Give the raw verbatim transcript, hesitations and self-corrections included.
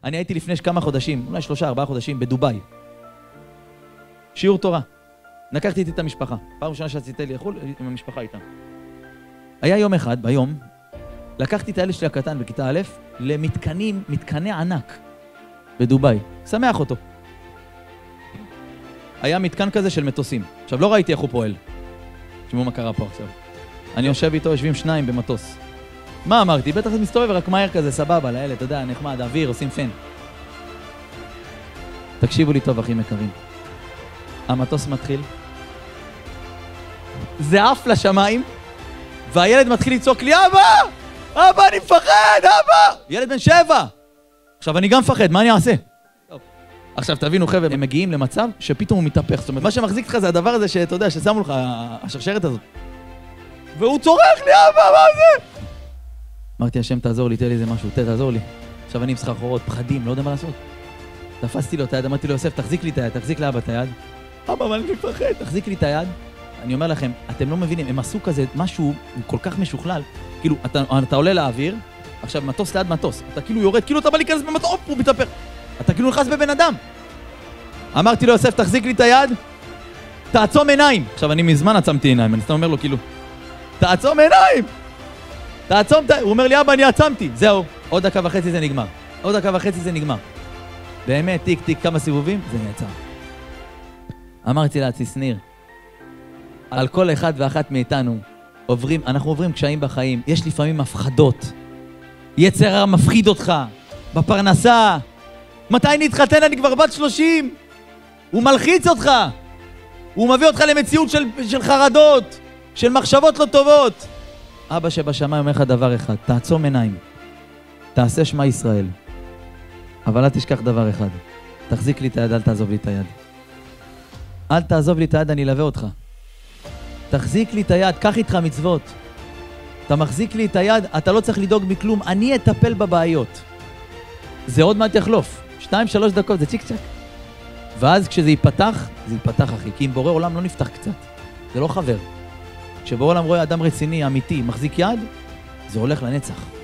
אני הייתי לפני כמה חודשים, אולי שלושה, ארבעה חודשים, בדוביי. שיעור תורה. לקחתי איתי את המשפחה. פעם ראשונה שעשיתי לי לחול, עם המשפחה איתם. היה יום אחד, ביום, לקחתי את הילד שלי הקטן בכיתה א', למתקנים, מתקני ענק, בדוביי. שמח אותו. היה מתקן כזה של מטוסים. עכשיו, לא ראיתי איך הוא פועל. תשמעו מה קרה פה עכשיו. אני יושב איתו, יושבים שניים במטוס. מה אמרתי? בטח זה מסתובב רק מהר כזה, סבבה, לילד, אתה יודע, נחמד, אוויר, עושים פן. תקשיבו לי טוב, אחים יקרים. המטוס מתחיל. זה עף לשמיים, והילד מתחיל לצעוק לי, אבא! אבא, אני מפחד, אבא! ילד בן שבע! עכשיו, אני גם מפחד, מה אני אעשה? טוב. עכשיו, תבינו, חבר'ה, הם מגיעים למצב שפתאום הוא מתהפך. זאת אומרת, מה שמחזיק לך זה הדבר הזה שאתה יודע, ששמו לך, השרשרת הזאת. והוא צורח לי, אבא, מה זה? אמרתי, השם, תעזור לי, תהיה לי איזה משהו, תעזור לי. עכשיו אני עם סחרחורות, פחדים, לא יודע מה לעשות. תפסתי לו את היד, אמרתי לו, יוסף, תחזיק לי את היד, תחזיק לאבא את היד. אבא, מה אני מפחד? תחזיק לי את היד. אני אומר לכם, אתם לא מבינים, הם עשו כזה משהו כל כך משוכלל. כאילו, אתה, אתה עולה לאוויר, עכשיו מטוס ליד מטוס, אתה כאילו יורד, כאילו אתה בא להיכנס במטוס, אופ, הוא מתהפך. אתה כאילו נכנס בבן אדם. אמרתי לו, יוסף, תחזיק לי את היד, תעצום עיניים. עכשיו אני מזמן עצמתי עיניים, אני סתם אומר לו, כאילו, תעצום עיניים. תעצום, הוא אומר לי, אבא, אני עצמתי. זהו, עוד דקה וחצי זה נגמר. עוד דקה וחצי זה נגמר. באמת, טיק טיק, כמה סיבובים, זה נעצר. אמרתי לעצמי, שניר, על כל אחד ואחת מאיתנו, עוברים, אנחנו עוברים קשיים בחיים, יש לפעמים מפחדות. יצר הרע מפחיד אותך, בפרנסה. מתי נתחתן? אני כבר בת שלושים. הוא מלחיץ אותך. הוא מביא אותך למציאות של, של חרדות, של מחשבות לא טובות. אבא שבשמיים אומר לך דבר אחד, תעצום עיניים, תעשה שמע ישראל, אבל אל תשכח דבר אחד, תחזיק לי את היד, אל תעזוב לי את היד. אל תעזוב לי את היד, אני אלווה אותך. תחזיק לי את היד, קח איתך מצוות. אתה מחזיק לי את היד, אתה לא צריך לדאוג מכלום, אני אטפל בבעיות. זה עוד מעט יחלוף, שתיים, שלוש דקות, זה צ'יק צ'ק. ואז כשזה ייפתח, זה ייפתח אחי, כי אם בורא עולם לא נפתח קצת, זה לא חבר. כשבורא עולם רואה אדם רציני, אמיתי, מחזיק יד, זה הולך לנצח.